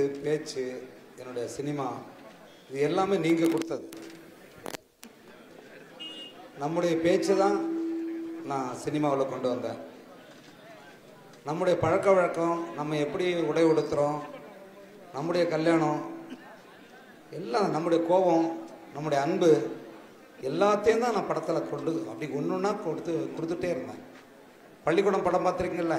பேச்சு, என்னுடைய சினிமா, இது எல்லாமே நீங்கள் கொடுத்தது. நம்முடைய பேச்சு தான் நான் சினிமாவில் கொண்டு வந்தேன். நம்முடைய பழக்க வழக்கம், நம்ம எப்படி உடை உடுத்துகிறோம், நம்முடைய கல்யாணம் எல்லாம், நம்முடைய கோபம், நம்முடைய அன்பு எல்லாத்தையும் தான் நான் படத்தில் கொண்டு அப்படி ஒன்று ஒன்றா கொடுத்துட்டே இருந்தேன். பள்ளிக்கூடம் படம் பார்த்துருக்கீங்கல்ல,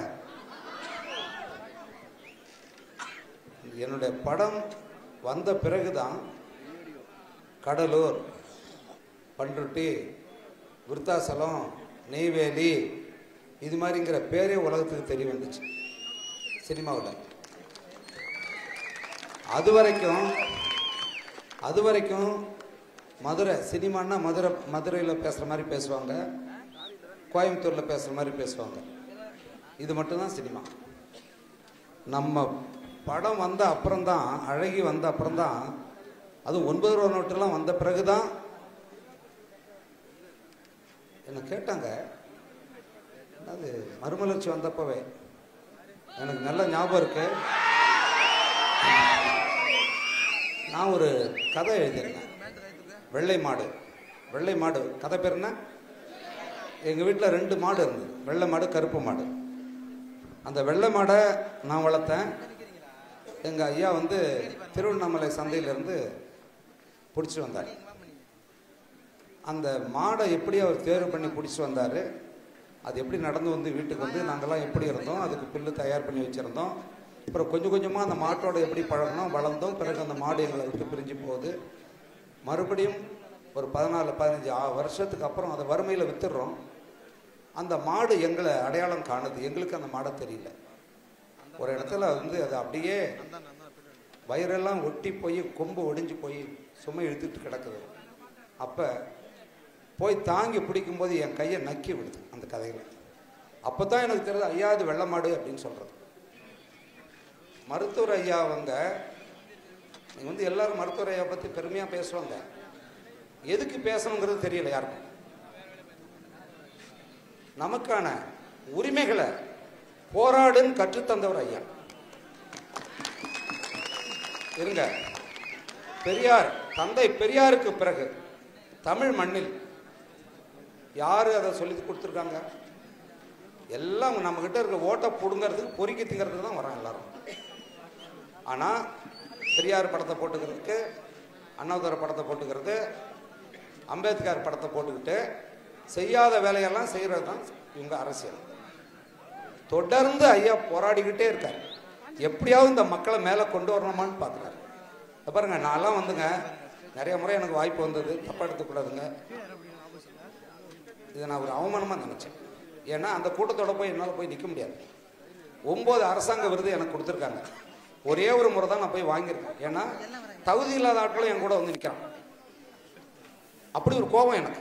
என்னுடைய படம் வந்த பிறகு தான் கடலூர், பண்ருட்டி, விருத்தாசலம், நெய்வேலி இது மாதிரிங்கிற பேரே உலகத்துக்கு தெரிய வந்துச்சு சினிமாவில். அது வரைக்கும் மதுரை சினிமான்னா மதுரையில் பேசுகிற மாதிரி பேசுவாங்க, கோயம்புத்தூரில் பேசுகிற மாதிரி பேசுவாங்க. இது மட்டும்தான் சினிமா. நம்ம படம் வந்த அப்புறம்தான், அழகி வந்த அப்புறம்தான், அது 9 ரூபா நோட்டெல்லாம் வந்த பிறகுதான் என்ன கேட்டாங்க. அது மறுமலர்ச்சி வந்தப்பவே எனக்கு நல்ல ஞாபகம் இருக்கு. நான் ஒரு கதை எழுதியிருந்தேன், வெள்ளை மாடு. கதை பேர் என்ன? எங்கள் வீட்டில் 2 மாடு இருந்தது, வெள்ளை மாடு, கருப்பு மாடு. அந்த வெள்ளை மாடை நான் வளர்த்தேன். எங்கள் ஐயா வந்து திருவண்ணாமலை சந்தையிலேருந்து பிடிச்சிட்டு வந்தார். அந்த மாடை எப்படி அவர் தேர்வு பண்ணி பிடிச்சிட்டு வந்தார், அது எப்படி நடந்து வந்து வீட்டுக்கு வந்து நாங்கள்லாம் எப்படி இருந்தோம், அதுக்கு புல்லு தயார் பண்ணி வச்சுருந்தோம். அப்புறம் கொஞ்சம் கொஞ்சமாக அந்த மாட்டோட எப்படி பழகணும், வளர்ந்தோம். பிறகு அந்த மாடு எங்களை விட்டு பிரிஞ்சு போகுது. மறுபடியும் ஒரு 14-15 வருஷத்துக்கு அப்புறம் அதை வறுமையில் வித்துடுறோம். அந்த மாடு எங்களை அடையாளம் காணுது, எங்களுக்கு அந்த மாடை தெரியல. ஒரு இடத்துல வந்து அது அப்படியே வயிறெல்லாம் ஒட்டி போய் கொம்பு ஒடிஞ்சு போய் சுமை இழுத்துட்டு கிடக்குது. அப்போ போய் தாங்கி பிடிக்கும்போது என் கையை நக்கி விடுது அந்த கதையில். அப்போ தான் எனக்கு தெரியுது, ஐயா அது வெள்ளை மாடு அப்படின்னு சொல்கிறது. மருத்துவர் ஐயா அவங்க, நீங்கள் வந்து எல்லாரும் மருத்துவர் ஐயா பற்றி பெருமையாக பேசுவாங்க. எதுக்கு பேசணுங்கிறது தெரியல யாருக்கும். நமக்கான உரிமைகளை போராடுன்னு கற்றுத்தந்தவர் ஐயா. இருங்க, பெரியார், தந்தை பெரியாருக்கு பிறகு தமிழ் மண்ணில் யாரு அதை சொல்லி கொடுத்துருக்காங்க? எல்லாம் நம்ம கிட்ட இருக்க ஓட்டை பிடுங்கிறதுக்கு, பொறுக்கி திங்கிறதுக்கு தான் வராங்க எல்லாரும். ஆனால் பெரியார் படத்தை போட்டுக்கிறதுக்கு, அண்ணாதுரை படத்தை போட்டுக்கிறது, அம்பேத்கர் படத்தை போட்டுக்கிட்டு செய்யாத வேலையெல்லாம் செய்கிறது தான் இவங்க அரசியல். தொடர்ந்து ஐயா போராடிக்கிட்டே இருக்கார். எப்படியாவது இந்த மக்களை மேலே கொண்டு வரணுமான்னு பார்க்குறாரு. பாருங்க, நான்லாம் வந்துங்க நிறைய முறை எனக்கு வாய்ப்பு வந்தது, தப்பாக எடுத்துக்கூடாதுங்க. இதை நான் ஒரு அவமானமாக நினச்சேன். ஏன்னா அந்த கூட்டத்தோட போய் என்னால் போய் நிற்க முடியாது. 9 அரசாங்க விருது எனக்கு கொடுத்துருக்காங்க. ஒரே ஒரு முறை தான் நான் போய் வாங்கியிருக்கேன். ஏன்னா தகுதி இல்லாத ஆட்களும் என் கூட வந்து நிற்கிறான். அப்படி ஒரு கோபம் எனக்கு.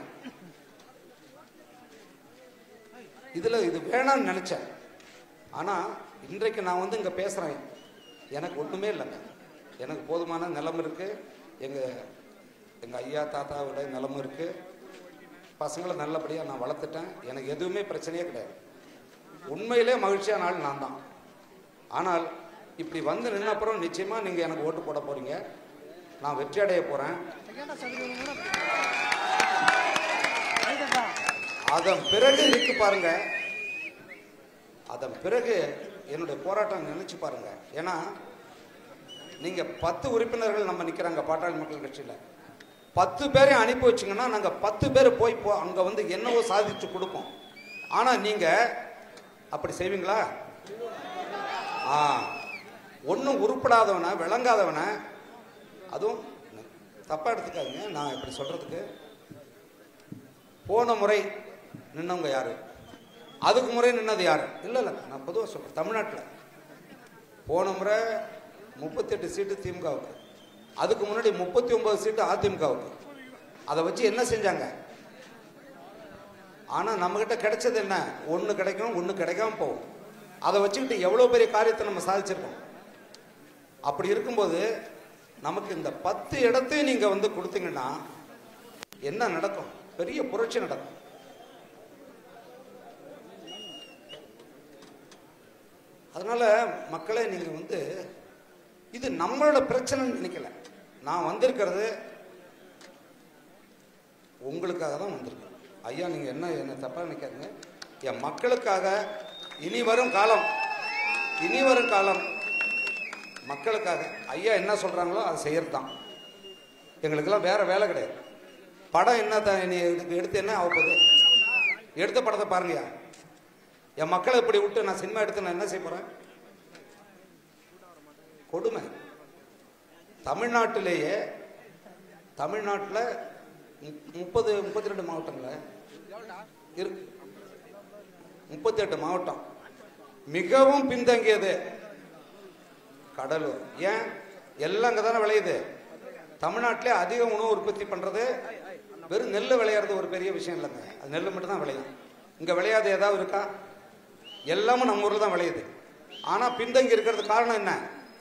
இது வேணான்னு நினச்சேன். ஆனால் இன்றைக்கு நான் வந்து இங்கே பேசுகிறேன், எனக்கு ஒன்றுமே இல்லைங்க. எனக்கு போதுமான நிலம் இருக்குது, எங்கள் ஐயா தாத்தாவோட நிலம் இருக்குது, பசங்களை நல்லபடியாக நான் வளர்த்துட்டேன். எனக்கு எதுவுமே பிரச்சனையே கிடையாது. உண்மையிலே மகிழ்ச்சியான ஆள் நான் தான். ஆனால் இப்படி வந்து நின்ன அப்புறம் நிச்சயமாக நீங்கள் எனக்கு ஓட்டு போட போகிறீங்க, நான் வெற்றி அடைய போகிறேன். அதன் பிறகு இருக்கு பாருங்க, அதன் பிறகு என்னுடைய போராட்டம் நினைச்சு பாருங்க. ஏன்னா நீங்க 10 உறுப்பினர்கள் நம்ம நிக்கிறாங்க பாட்டாளி மக்கள் கட்சியில். 10 பேரையும் அனுப்பி வச்சிங்கன்னா நாங்கள் 10 பேர் போய் அங்கே வந்து என்னவோ சாதிச்சு கொடுப்போம். ஆனால் நீங்கள் அப்படி செய்வீங்களா? ஒன்றும் உருப்படாதவனை, விளங்காதவனை, அதுவும் தப்பாக எடுத்துக்காதுங்க நான் இப்படி சொல்கிறதுக்கு. போன முறை நின்னவங்க யாரு, அதுக்கு முறை நின்னது யாரு? இல்லை நான் பொதுவாக சொல்கிறேன். தமிழ்நாட்டில் போன முறை 38 சீட்டு திமுகவுக்கு, அதுக்கு முன்னாடி 39 சீட்டு அதிமுகவுக்கு. அதை வச்சு என்ன செஞ்சாங்க? ஆனால் நம்மகிட்ட கிடைச்சது என்ன? 1 கிடைக்கும், 1 கிடைக்காம போகும். அதை வச்சுக்கிட்டு எவ்வளோ பெரிய காரியத்தை நம்ம சாதிச்சிருக்கோம். அப்படி இருக்கும்போது நமக்கு இந்த 10 இடத்தையும் நீங்கள் வந்து கொடுத்தீங்கன்னா என்ன நடக்கும்? பெரிய புரட்சி நடக்கும். அதனால மக்களே, நீங்கள் வந்து இது நம்மளோட பிரச்சனைன்னு நினைக்கல. நான் வந்திருக்கிறது உங்களுக்காக தான் வந்திருக்கேன். ஐயா நீங்கள் என்ன தப்பாக நினைக்காதுங்க. என் மக்களுக்காக இனி வரும் காலம் மக்களுக்காக ஐயா என்ன சொல்கிறாங்களோ அதை செய்யறது தான். எங்களுக்கெல்லாம் வேற வேலை கிடையாது. படம் என்ன இதுக்கு எடுத்து என்ன ஆகப்போகுது? எடுத்த படத்தை பாருங்கய்யா. என் மக்களை இப்படி விட்டு நான் சினிமா எடுத்து நான் என்ன செய்ய போகிறேன்? கொடுமை. தமிழ்நாட்டில் 32 மாவட்டங்கள இருக்கு. 38 மாவட்டம் மிகவும் பின்தங்கியது கடலூர். ஏன்? எல்லாம் அங்கே தானே விளையுது. தமிழ்நாட்டிலே அதிக உணவு உற்பத்தி பண்ணுறது வெறும் நெல் விளையாடுறது ஒரு பெரிய விஷயம் இல்லைங்க. அது நெல் மட்டும் தான் விளையும். இங்கே விளையாது ஏதாவது இருக்கா? எல்லாமும் நம்ம ஊரில் தான் விளையுது. ஆனால் பின்தங்கி இருக்கிறது காரணம் என்ன?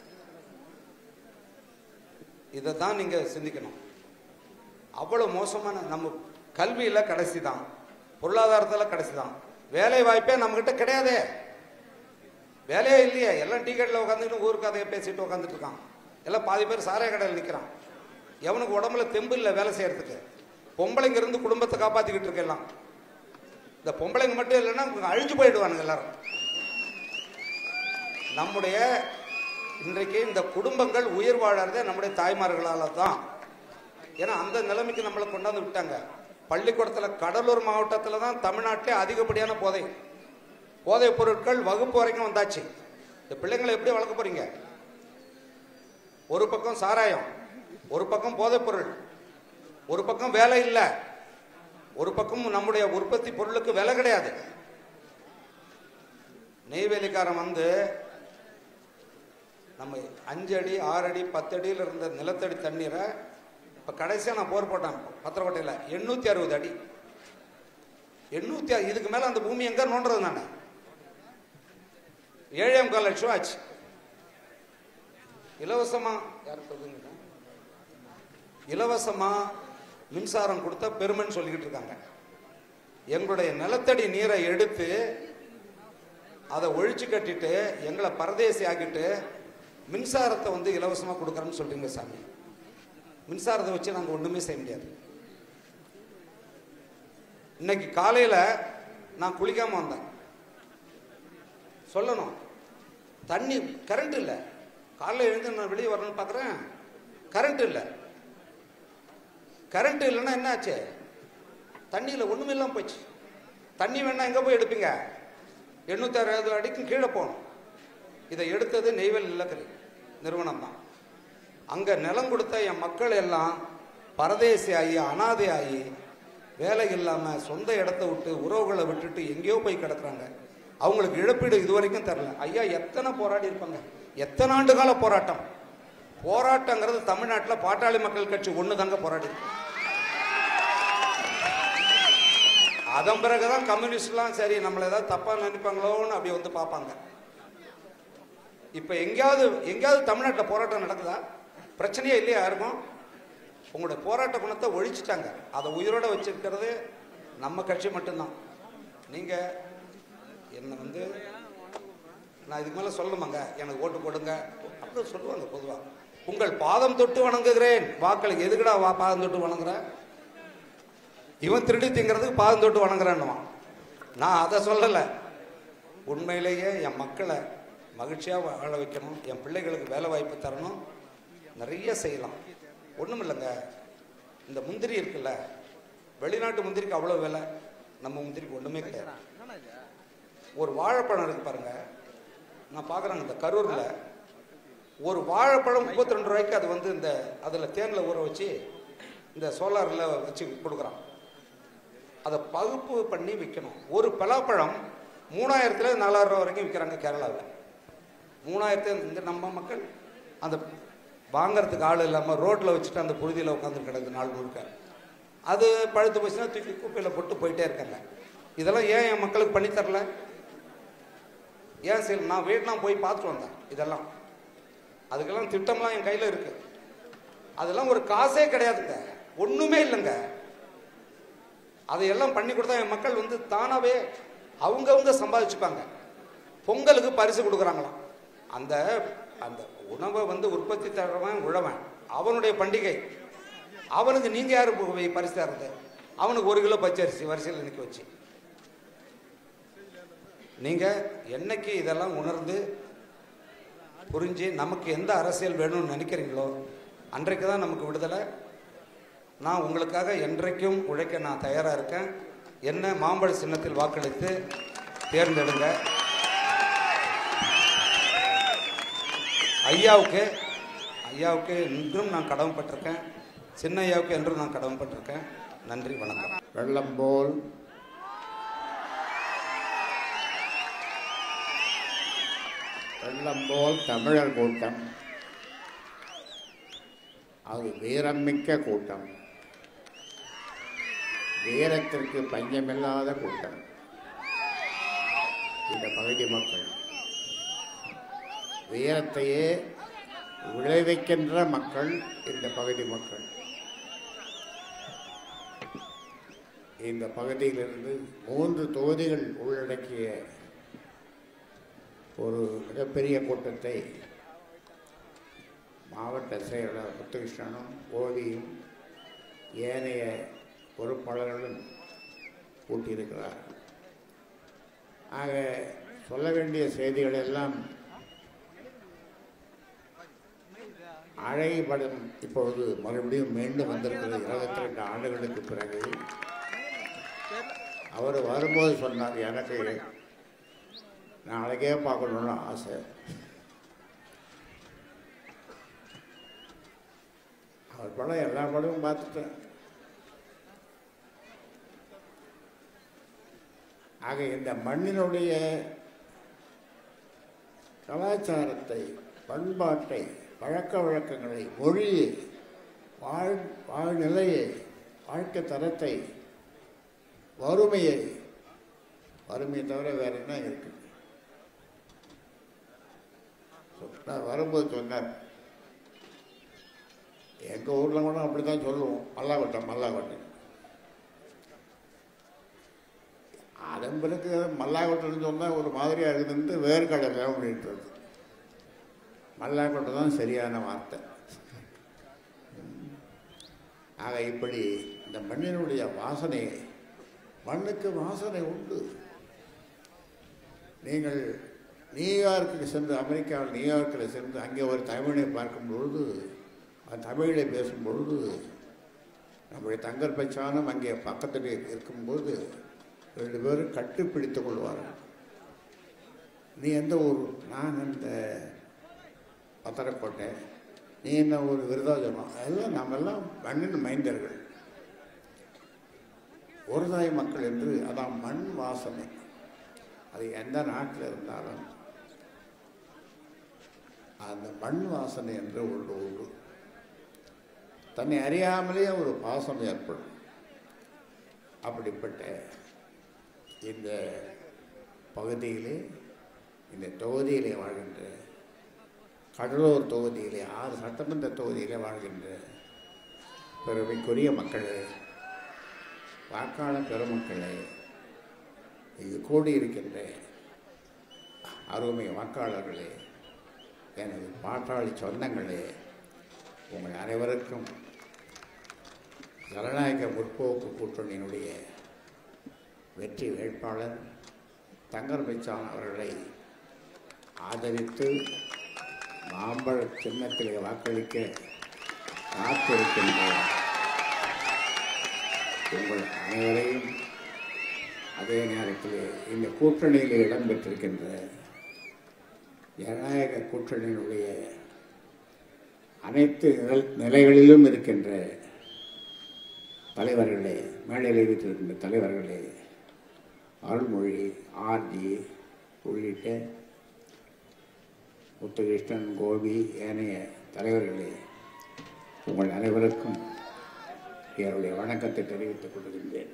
இதை தான் நீங்கள் சிந்திக்கணும். அவ்வளோ மோசமான நம்ம கல்வியில் கடைசி தான், பொருளாதாரத்தில் கடைசி தான். வேலை வாய்ப்பே நம்மகிட்ட கிடையாதே. வேலையே இல்லையே. எல்லாம் டீ கடையில் உட்காந்துக்கிட்டு ஊருக்கு கதையை பேசிட்டு உட்காந்துட்டு இருக்கான். எல்லாம் பாதி பேர் சாராய கடையில் நிற்கிறான். எவனுக்கு உடம்புல தெம்பு இல்லை வேலை செய்யறதுக்கு. பொம்பளைங்க இருந்து குடும்பத்தை காப்பாற்றிக்கிட்டு இருக்கலாம். இந்த பொம்பளைங்க மட்டும் இல்லைன்னா அழிஞ்சு போயிடுவானுங்க எல்லாரும். நம்முடைய இன்றைக்கு இந்த குடும்பங்கள் உயிர் வாழறதே நம்முடைய தாய்மார்களால தான். ஏன்னா அந்த நிலைமைக்கு நம்மளை கொண்டாந்து விட்டாங்க. பள்ளிக்கூடத்தில் கடலூர் மாவட்டத்தில் தான் தமிழ்நாட்டிலே அதிகப்படியான போதைப் பொருட்கள் வகுப்பு வரைக்கும் வந்தாச்சு. இந்த பிள்ளைங்களை எப்படி வளர்க்க போறீங்க? ஒரு பக்கம் சாராயம், ஒரு பக்கம் போதைப் பொருள், ஒரு பக்கம் வேலை இல்லை, ஒரு பக்கம் நம்முடைய உற்பத்தி பொருளுக்கு விலை கிடையாது. நெய்வேலிக்காரன் வந்து நம்ம 5 அடி 6 அடி 10 அடியில் இருந்த நிலத்தடி தண்ணீரை இப்போ கடைசியாக நான் போர் போட்டேன் பத்திரக்கோட்டையில் 860 அடி. 800 இதுக்கு மேலே அந்த பூமி எங்கே நோண்டுறது? நான் 7.25 லட்சம் ஆச்சு. இலவசமா மின்சாரம் கொடுத்த பெருமைன்னு சொல்லிக்கிட்டு இருக்காங்க. எங்களுடைய நிலத்தடி நீரை எடுத்து அதை ஒழிச்சு கட்டிட்டு எங்களை பரதேசி ஆக்கிட்டு மின்சாரத்தை வந்து இலவசமாக கொடுக்குறேன்னு சொல்றீங்க சாமி. மின்சாரத்தை வச்சு நாங்கள் ஒன்றுமே செய்ய முடியாது. இன்னைக்கு காலையில் நான் குளிக்காமல் வந்தேன். சொல்லணும், தண்ணி கரண்ட் இல்லை. காலையில் எழுந்து நான் வெளியே வரணும்னு பார்க்குறேன், கரண்ட் இல்லை. கரண்ட் இல்லைன்னா என்ன ஆச்சு? தண்ணியில் ஒன்றுமே இல்லாமல் போச்சு. தண்ணி வேணா எங்கே போய் எடுப்பீங்க? 860 அடிக்கும் கீழே போகணும். இதை எடுத்தது நெய்வேலி நிலக்கரி நிறுவனம் தான். அங்கே நிலம் கொடுத்த என் மக்கள் எல்லாம் பரதேசி ஆகி அனாதை ஆகி வேலை இல்லாமல் சொந்த இடத்த விட்டு உறவுகளை விட்டுட்டு எங்கேயோ போய் கிடக்குறாங்க. அவங்களுக்கு இழப்பீடு இதுவரைக்கும் தரல. ஐயா எத்தனை போராடி இருப்பாங்க, எத்தனை ஆண்டு கால போராட்டங்கிறது தமிழ்நாட்டில் பாட்டாளி மக்கள் கட்சி ஒன்று தாங்க போராடி. அதன் பிறகுதான் கம்யூனிஸ்ட்லாம் சரி நம்மளை ஏதாவது தப்பாக நினைப்பாங்களோன்னு அப்படி வந்து பார்ப்பாங்க. இப்போ எங்கேயாவது தமிழ்நாட்டில் போராட்டம் நடக்குதா? பிரச்சனையே இல்லையா யாருக்கும்? உங்களுடைய போராட்ட குணத்தை ஒழிச்சிட்டாங்க. அதை உயிரோட வச்சிருக்கிறது நம்ம கட்சி மட்டும்தான். நீங்கள் என்னை வந்து நான் இதுக்கு மேலே சொல்லணுமாங்க, எனக்கு ஓட்டு போடுங்க அப்படி சொல்லுவாங்க பொதுவாக. உங்கள் பாதம் தொட்டு வணங்குகிறேன். வாக்களுக்கு எதுக்குடா பாதம் தொட்டு வணங்குற? இவன் திருடி திங்கிறதுக்கு பாதம் தொட்டு வணங்குறான்னுவான். நான் அதை சொல்லலை. உண்மையிலேயே என் மக்களை மகிழ்ச்சியாக வாழ வைக்கணும், என் பிள்ளைகளுக்கு வேலை வாய்ப்பு தரணும், நிறைய செய்யலாம். ஒன்றும் இல்லைங்க. இந்த முந்திரி இருக்குல்ல, வெளிநாட்டு முந்திரிக்கு அவ்வளோ விலை, நம்ம முந்திரிக்கு ஒன்றுமே கிடையாது. ஒரு வாழைப்பழம் இருக்கு பாருங்க, நான் பார்க்குறேங்க இந்த கரூரில் ஒரு வாழைப்பழம் 32 ரூபாய்க்கு. அது வந்து இந்த அதில் தேனில் ஊற வச்சு இந்த சோலாரில் வச்சு கொடுக்குறான். அதை பகுப்பு பண்ணி விற்கணும். ஒரு பலாப்பழம் 3000 4000 ரூபா வரைக்கும் விற்கிறாங்க கேரளாவில். 3000 இந்த நம்ம மக்கள் அந்த வாங்கிறதுக்கு ஆள் இல்லாமல் ரோட்டில் வச்சுட்டு அந்த புழுதியில் உட்காந்து கிடக்குது நாள் முழுக்க. அது பழுத்து போச்சுன்னா தூக்கி குப்பையில் போட்டு போயிட்டே இருக்காங்க. இதெல்லாம் ஏன் என் மக்களுக்கு பண்ணித்தரல? ஏன் சரி, நான் வீட்டெலாம் போய் பார்த்துட்டு வந்தேன். இதெல்லாம் அதுக்கெல்லாம் திட்டம்லாம் என் கையில் இருக்குது. அதெல்லாம் ஒரு காசே கிடையாதுங்க, ஒன்றுமே இல்லைங்க. அதையெல்லாம் பண்ணி கொடுத்தா என் மக்கள் வந்து தானாகவே அவங்கவுங்க சம்பாதிச்சுப்பாங்க. பொங்கலுக்கு பரிசு கொடுக்குறாங்களாம். அந்த அந்த உணவை வந்து உற்பத்தி தரவன் உழவன், அவனுடைய பண்டிகை. அவனுக்கு நீங்கள் யார் பரிசு தர்றது? அவனுக்கு 1 கிலோ பச்சரிசி வரிசையில் நிற்க வச்சு, நீங்கள் என்னைக்கு இதெல்லாம் உணர்ந்து புரிஞ்சு நமக்கு எந்த அரசியல் வேணும்னு நினைக்கிறீங்களோ அன்றைக்கு தான் நமக்கு விடுதலை. நான் உங்களுக்காக என்றைக்கும் உழைக்க நான் தயாராக இருக்கேன். என்ன மாம்பழ சின்னத்தில் வாக்களித்து தேர்ந்தெடுங்க. ஐயாவுக்கு என்றும் நான் கடமைப்பட்டிருக்கேன். சின்ன ஐயாவுக்கு என்றும் நான் கடமைப்பட்டிருக்கேன். நன்றி, வணக்கம். வெள்ளம் போல் தமிழர் கூட்டம், அது வீரமிக்க கூட்டம், வீரத்திற்கு பஞ்சமில்லாத கூட்டம். இந்த பகுதி மக்கள் வீரத்தையே விளைவிக்கின்ற மக்கள். இந்த பகுதி மக்கள் இந்த பகுதியிலிருந்து 3 தொகுதிகள் உள்ளடக்கிய ஒரு மிகப்பெரிய கூட்டத்தை மாவட்ட செயலாளர் முத்துகிருஷ்ணனும் ஓவியும் ஏனைய பொறுப்பாளர்களும் கூட்டியிருக்கிறார். ஆக சொல்ல வேண்டிய செய்திகள் எல்லாம் அழகிப்படம் இப்பொழுது மறுபடியும் மீண்டும் வந்திருக்கிறது 22 ஆண்டுகளுக்கு பிறகு. அவர் வரும்போது சொன்னார், எனக்கு நாளைக்கே பார்க்கணுன்னு ஆசை. அவர் படம் எல்லா படமும் பார்த்துட்டேன். ஆக இந்த மண்ணினுடைய கலாச்சாரத்தை, பண்பாட்டை, பழக்க வழக்கங்களை, மொழியை, வாழ்நிலையை, வாழ்க்கை தரத்தை, வறுமையை தவிர வேற என்ன இருக்கு? நான் வரும்போது சொன்னார், எங்கள் ஊரில் கூட அப்படி தான் சொல்லுவோம், மல்லாக்கொட்டம். அதன் பிறகு மல்லாக்கொட்டம்னு சொன்னால் ஒரு மாதிரியாக இருக்குதுன்ட்டு வேர்க்கடலை அப்படின்றது. மல்லாக்கொட்டை தான் சரியான வார்த்தை. ஆக இப்படி இந்த மண்ணினுடைய வாசனை, மண்ணுக்கு வாசனை உண்டு. நீங்கள் நியூயார்க்கு சென்று, அமெரிக்காவில் நியூயார்க்கில் சென்று அங்கே ஒரு தமிழை பார்க்கும் பொழுது, அந்த தமிழை பேசும்பொழுது, நம்முடைய தங்கர் பச்சானும் அங்கே பக்கத்தில் இருக்கும்போது 2 பேரும் கட்டுப்பிடித்து கொள்வார்கள். நீ எந்த ஊர்? நான் இந்த பத்தரக்கோட்டை. நீ என்ன ஒரு விருதாச்சலம்? எல்லாம் நாமெல்லாம் மண்ணின் மைந்தர்கள், ஒரு தாய் மக்கள் என்று. அதான் மண் வாசனை. அது எந்த நாட்டில் இருந்தாலும் அந்த மண் வாசனை என்று உண்டு. தன்னை அறியாமலேயே ஒரு பாசம் ஏற்படும். அப்படிப்பட்ட இந்த பகுதியிலே, இந்த தொகுதியிலே வாழ்கின்ற, கடலூர் தொகுதியிலே 6 சட்டமன்ற தொகுதியிலே வாழ்கின்ற பெருமைக்குரிய மக்களே, வாக்காளர் பெருமக்களே, இங்கு கூடியிருக்கின்ற அருமை வாக்காளர்களே, எனது பாட்டாளி சொந்தங்களே, உங்கள் அனைவருக்கும் ஜனநாயக முற்போக்கு கூட்டணியினுடைய வெற்றி வேட்பாளர் தங்கர் பச்சான் அவர்களை ஆதரித்து மாம்பழ சின்னத்திலே வாக்களிக்க காத்திருக்கின்ற உங்கள் அனைவரையும், அதே நேரத்தில் இந்த கூட்டணியில் இடம்பெற்றிருக்கின்ற ஜனநாயக கூட்டணியினுடைய அனைத்து நிலைகளிலும் இருக்கின்ற தலைவர்களே, மேடையில் வைத்திருக்கின்ற தலைவர்களே, அருள்மொழி, ஆர்ஜி உள்ளிட்ட முத்துகிருஷ்ணன், கோபி, ஏனைய தலைவர்களே, உங்கள் அனைவருக்கும் என்னுடைய வணக்கத்தை தெரிவித்துக் கொள்கின்றேன்.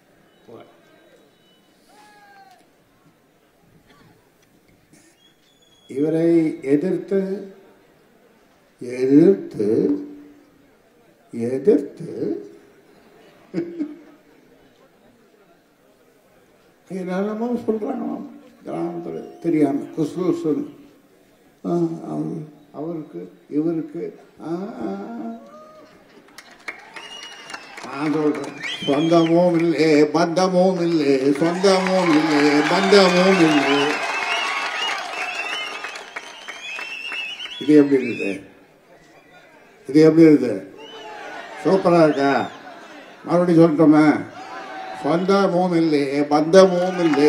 இவரை எதிர்த்து எதிர்த்து எதிர்த்து என்னென்னமோ சொல்றாங்க கிராமத்தில், தெரியாம குசு அவருக்கு இவருக்கு நான் சொல்றேன், சொந்தமும் இல்லை பந்தமும் இல்லை, சொந்தமும் இல்லை பந்தமும் இல்லை. இது எப்படி இருக்குது? இது எப்படி இருக்குது? சூப்பரா இருக்கா? மறுபடியும் சொல்லிட்டோமே, சொந்தமும் இல்லை பந்தமும் இல்லை.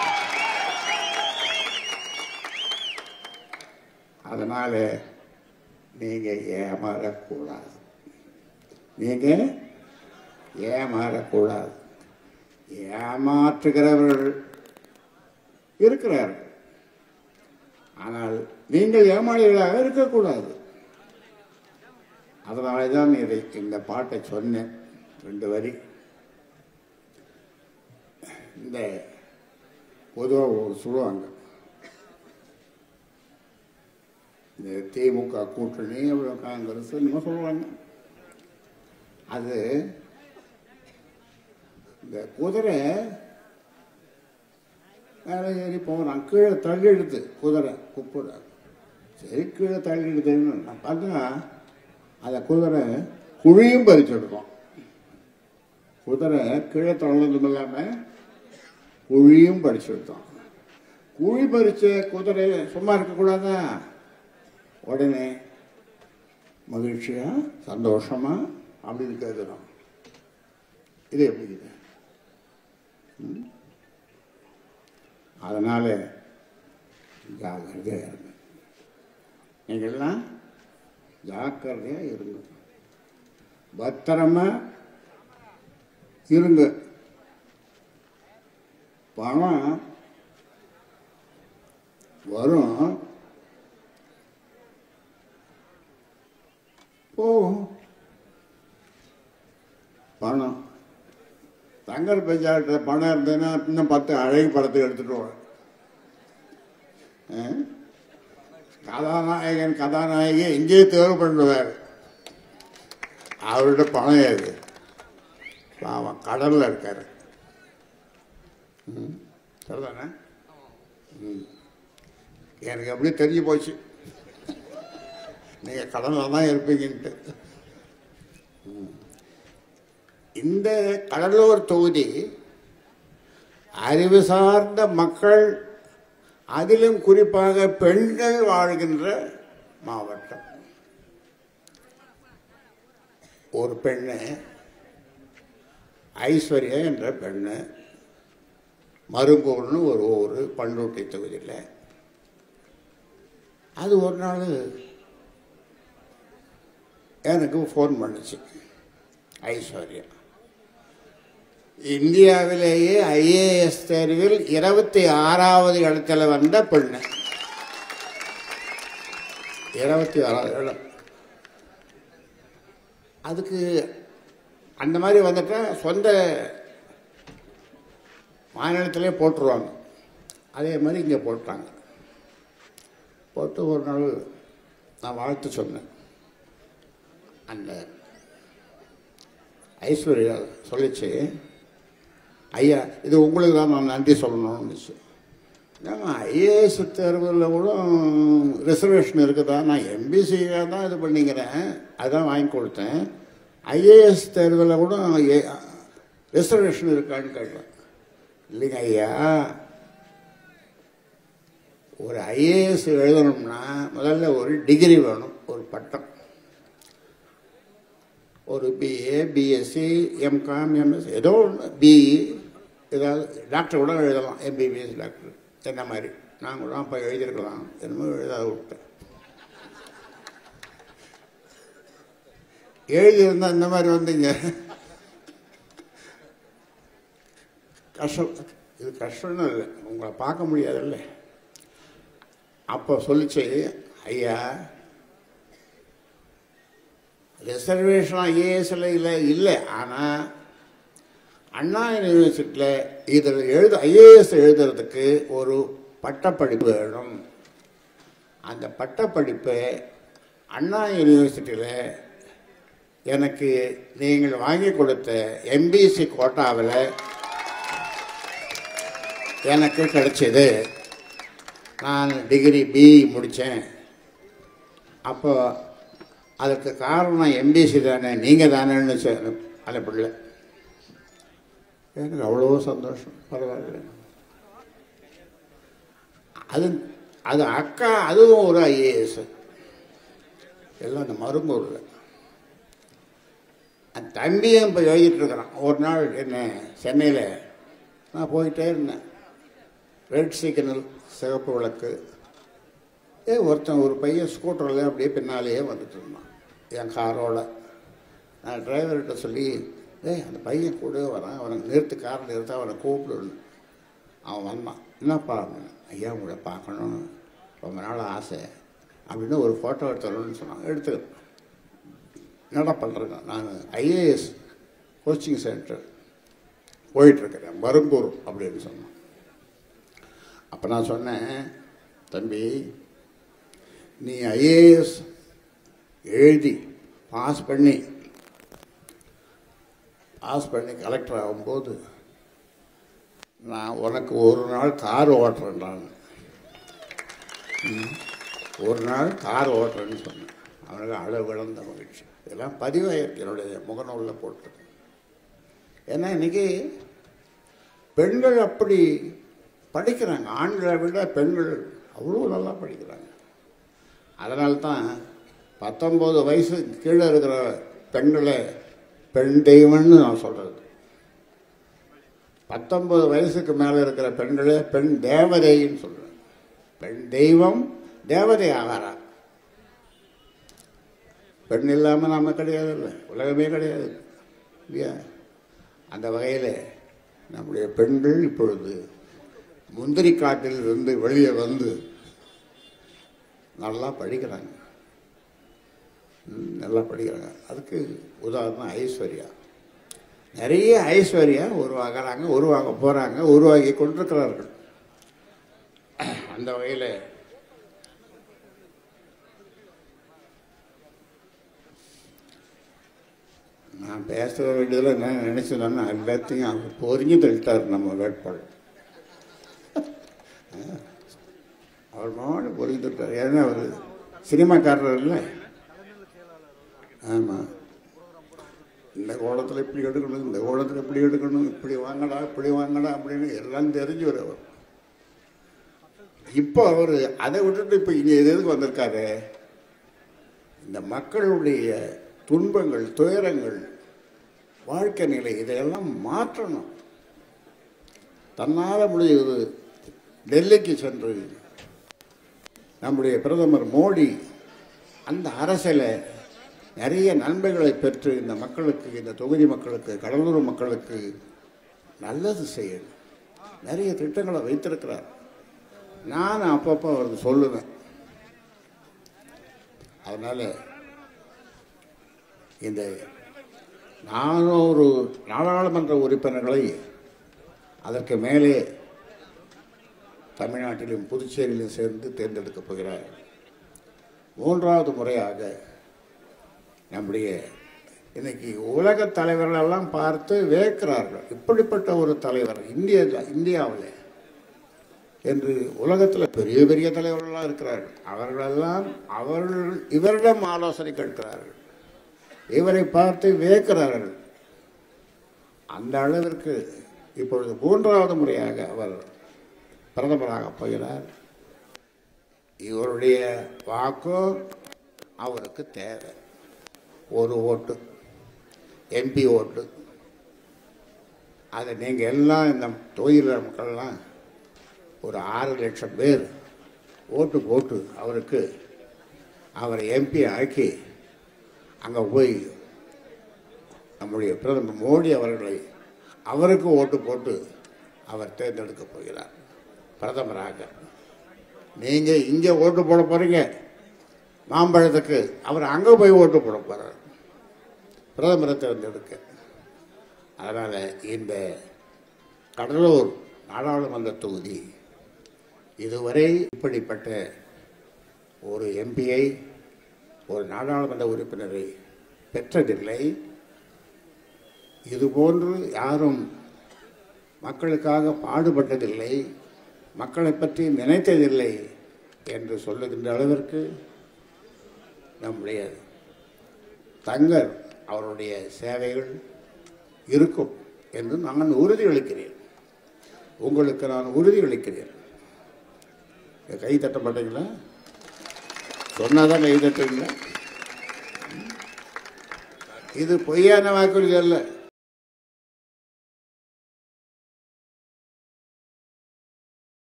அதனால நீங்க ஏமாறக்கூடாது, நீங்க ஏமாறக்கூடாது. ஏமாற்றுகிறவர்கள் இருக்கிறார்கள், ஆனால் நீங்கள் ஏமாளிகளாக இருக்கக்கூடாது. அதனால தான் இந்த பாட்டை சொன்னேன். 2 வரி. இந்த பொதுவாக ஒரு சொல்லுவாங்க, இந்த திமுக கூட்டணி அப்புறம் காங்கிரஸ் என்னமோ சொல்லுவாங்க. அது இந்த குதிரை மேலே ஏறி போகிறான், கீழே தள்ளிடுது குதிரை குப்புட. சரி, கீழே தள்ளிடுதுன்னு நான் பார்த்தா அந்த குதிரை குழியும் பறிச்செடுக்கும். குதிரை கீழே தள்ளதும் இல்லாமல் குழியும் பறிச்செடுத்தோம். குழி பறிச்ச குதிரை சும்மா இருக்கக்கூடாதா? உடனே மகிழ்ச்சியா சந்தோஷமா அப்படின்னு கேட்குறோம். இது எப்படி இது? அதனால ஜாக்கிரதையா இருங்க, நீங்கள்லாம் ஜாக்கிரதையா இருங்க, பத்திரமா இருங்க. பணம் வரும் போகும். பணம் தங்கர் பஞ்சாயத்தில் பணம் இருந்ததுன்னா இன்னும் 10 அழகு படத்தை எடுத்துட்டு கதாநாயகி இங்கேயே தேர்வு பண்ணுவார். அவர்கிட்ட பணம் ஏது? பாவம் கடல்ல இருக்காரு. சரிதானே? எனக்கு எப்படி தெரிஞ்சு போச்சு நீங்க கடல்ல தான் இருப்பீங்கன்ட்டு. இந்த கடலூர் தொகுதி அறிவு சார்ந்த மக்கள், அதிலும் குறிப்பாக பெண்கள் வாழ்கின்ற மாவட்டம். ஒரு பெண்ணு, ஐஸ்வர்யா என்ற பெண்ணு, மருங்கூர்னு ஒரு ஊர் பண்ருட்டி தொகுதியில். அது ஒரு நாள் எனக்கு ஃபோன் பண்ணுச்சு. ஐஸ்வர்யா இந்தியாவிலேயே ஐஏஎஸ் தேர்வில் 26வது இடத்துல வந்த பெண்ணு. 26வது இடம். அதுக்கு அந்த மாதிரி வந்துட்டா சொந்த மாநிலத்திலே போட்டுருவாங்க. அதே மாதிரி இங்கே போட்டாங்க. போட்டு ஒரு நாள் நான் வாழ்த்து சொன்னேன். அந்த ஐஸ்வர்யா சொல்லிச்சு, ஐயா இது உங்களுக்கு தான் நான் நன்றி சொல்லணும்னுச்சு. ஐஏஎஸ் தேர்வில் கூட ரிசர்வேஷன் இருக்குதா? நான் எம்பிசியாக தான் இது பண்ணிக்கிறேன், அதான் வாங்கி கொடுத்தேன். ஐஏஎஸ் தேர்வில் கூட ரிசர்வேஷன் இருக்கான்னு கேட்டேன். இல்லைங்க ஐயா, ஒரு ஐஏஎஸ் எழுதணும்னா முதல்ல ஒரு டிகிரி வேணும், ஒரு பட்டம். ஒரு பிஏ, பிஎஸ்சி, எம்காம், எம்எஸ், ஏதோ ஒன்று, பிஇ, ஏதாவது டாக்டர் கூட எழுதலாம், எம்பிபிஎஸ் டாக்டர் என்ன மாதிரி. நான் கூட அப்போ எழுதியிருக்கலாம், என்னமோ எழுதாத விட்டேன். எழுதியிருந்தால் இந்த மாதிரி வந்தீங்க கஷ்டம். இது கஷ்டம்னு இல்லை, உங்களை பார்க்க முடியாதுல்ல. அப்போ சொல்லிச்சு, ஐயா ரிசர்வேஷன் ஐஏஎஸ்ல இல்லை, ஆனால் அண்ணா யூனிவர்சிட்டியில் இதில் ஐஏஎஸ் எழுதுறதுக்கு ஒரு பட்டப்படிப்பு வேணும். அந்த பட்டப்படிப்பை அண்ணா யூனிவர்சிட்டியில் எனக்கு நீங்கள் வாங்கி கொடுத்த எம்பிசி கோட்டாவில் எனக்கு கிடைச்சது. நான் டிகிரி பிஇ முடித்தேன். அப்போ அதற்கு காரணம் எம்டிசி தானே, நீங்கள் தானேன்னு அந்த பிள்ளை. எனக்கு அவ்வளோ சந்தோஷம். பரவாயில்ல. அது அது அக்கா, அதுவும் ஒரு ஐஏஎஸ், எல்லாம் அந்த மருங்கூரில். அந்த தம்பியும் இப்போ எழுதிட்டு இருக்கிறான். ஒரு நாள் என்ன சென்னையில் நான் போயிட்டே இருந்தேன். ரெட் சிக்னல், சிவப்பு விளக்கு. ஒருத்தன் ஒரு பையன் ஸ்கூட்டரில் அப்படியே பின்னாலேயே வந்துட்டு இருந்தான் என் காரோட. நான் டிரைவர்கிட்ட சொல்லி, அந்த பையன் கூட வரான், அவனுக்கு நிறுத்து அவனை கூப்பிடுன்னு. அவன் வந்தான். என்னப்பா அப்படின்னு. ஐயா உங்களை பார்க்கணும், ரொம்ப நாள் ஆசை அப்படின்னு ஒரு ஃபோட்டோ எடுத்துடணும்னு சொன்னாங்க. எடுத்து என்னடா பண்ணுறேங்க, நான் ஐஏஎஸ் கோச்சிங் சென்டர் போயிட்டுருக்கிறேன் மருங்கூர் அப்படின்னு சொன்னான். அப்போ நான் சொன்னேன், தம்பி நீ ஐஏஎஸ் எழுதி பாஸ் பண்ணி கலெக்டர் ஆகும்போது நான் உனக்கு ஒரு நாள் கார் ஓட்டுறேன். நான் ஒரு நாள் கார் ஓட்டுறேன்னு சொன்னேன். அவனுக்கு அளவு இழந்த மகிழ்ச்சி. இதெல்லாம் பதிவாயிருக்கு என்னுடைய முகநூலில் போட்டு. ஏன்னா இன்றைக்கி பெண்கள் அப்படி படிக்கிறாங்க, ஆண்களை விட பெண்கள் அவ்வளோ நல்லா படிக்கிறாங்க. அதனால்தான் 19 வயசு கீழே இருக்கிற பெண்களை பெண் தெய்வம்னு நான் சொல்கிறது. 19 வயசுக்கு மேலே இருக்கிற பெண்களே பெண் தேவதைன்னு சொல்கிறேன். பெண் தெய்வம் தேவதை ஆகாரா. பெண் இல்லாமல் நாம கிடையாது, இல்லை, உலகமே கிடையாது இல்லையா? அந்த வகையில் நம்முடைய பெண்கள் இப்பொழுது முந்திரி காட்டில் இருந்து வெளியே வந்து நல்லா படிக்கிறாங்க. அதுக்கு உதாரணம் ஐஸ்வர்யா. நிறைய ஐஸ்வர்யா உருவாகிறாங்க, உருவாக போகிறாங்க, உருவாகி கொண்டிருக்கிறார்கள். அந்த வகையில் நான் பேச வேண்டியதில் என்ன நினச்சேன்னா எல்லாத்தையும் அவர் பொறிஞ்சு தள்ளிட்டார் நம்ம வேட்பாளர். அவர் மாடு பொறிஞ்சு தள்ளிட்டார். ஏன்னா அவர் சினிமாக்காரர் இல்லை. ஆமாம், இந்த கோலத்தில் இப்படி எடுக்கணும், இந்த கோலத்தில் இப்படி எடுக்கணும், இப்படி வாங்கடா அப்படின்னு எல்லாம் தெரிஞ்சு அவர். இப்போ அவர் அதை விட்டுட்டு இப்போ இங்கே எதுக்கு வந்திருக்காரு? இந்த மக்களுடைய துன்பங்கள், துயரங்கள், வாழ்க்கை நிலை, இதையெல்லாம் மாற்றணும். தன்னால் முடியுது. டெல்லிக்கு சென்று நம்முடைய பிரதமர் மோடி அந்த அரசியலை நிறைய நன்மைகளை பெற்று இந்த மக்களுக்கு, இந்த தொகுதி மக்களுக்கு, கடலூர் மக்களுக்கு நல்லது செய்யணும். நிறைய திட்டங்களை வைத்திருக்கிறார். நான் அப்பப்போ அவருக்கு சொல்லுவேன். அதனால் இந்த 400 நாடாளுமன்ற உறுப்பினர்களை அதற்கு மேலே தமிழ்நாட்டிலும் புதுச்சேரியிலும் சேர்ந்து தேர்ந்தெடுக்கப் போகிறார். 3வது முறையாக நம்முடைய இன்னைக்கு உலக தலைவர்களெல்லாம் பார்த்து வேக்கிறார்கள். இப்படிப்பட்ட ஒரு தலைவர் இந்தியாவில் என்று உலகத்தில் பெரிய பெரிய தலைவர்களெல்லாம் இருக்கிறார்கள். அவர்களெல்லாம் இவரிடம் ஆலோசனை கேட்கிறார்கள், இவரை பார்த்து வியக்கிறார்கள். அந்த அளவிற்கு இப்பொழுது 3வது முறையாக அவர் பிரதமராக போகிறார். இவருடைய வாக்கு அவருக்கு தேவை. ஒரு ஓட்டு, எம்பி ஓட்டு. அதை நீங்கள் எல்லாம் இந்த தொகுதியில் மக்கள்லாம் ஒரு 6 லட்சம் பேர் ஓட்டு போட்டு அவரை எம்பி ஆக்கி அங்கே போய் நம்முடைய பிரதமர் மோடி அவருக்கு ஓட்டு போட்டு அவர் தேர்ந்தெடுக்க போகிறார் பிரதமராக. நீங்கள் இங்கே ஓட்டு போட போகிறீங்க மாம்பழத்துக்கு, அவர் அங்கே போய் ஓட்டு போட போகிறார் பிரதமரை தேர்ந்தெடுக்க. அதனால் இந்த கடலூர் நாடாளுமன்ற தொகுதி இதுவரை இப்படிப்பட்ட ஒரு எம்பியை, ஒரு நாடாளுமன்ற உறுப்பினரை பெற்றதில்லை. இதுபோன்று யாரும் மக்களுக்காக பாடுபட்டதில்லை, மக்களை பற்றி நினைத்ததில்லை என்று சொல்லுகின்ற அளவிற்கு நம்முடைய தங்கர் அவருடைய சேவைகள் இருக்கும் என்று நான் உறுதியளிக்கிறேன். உங்களுக்கு நான் உறுதியளிக்கிறேன். கை தட்ட மாட்டீங்களா? சொன்னாதான் கை தட்டுவீங்களா? இது பொய்யான வாக்குறுதி அல்ல.